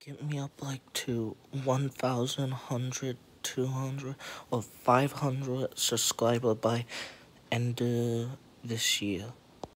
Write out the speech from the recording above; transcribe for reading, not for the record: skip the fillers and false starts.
Get me up like to 1,000, 200, or 500 subscriber by end of this year.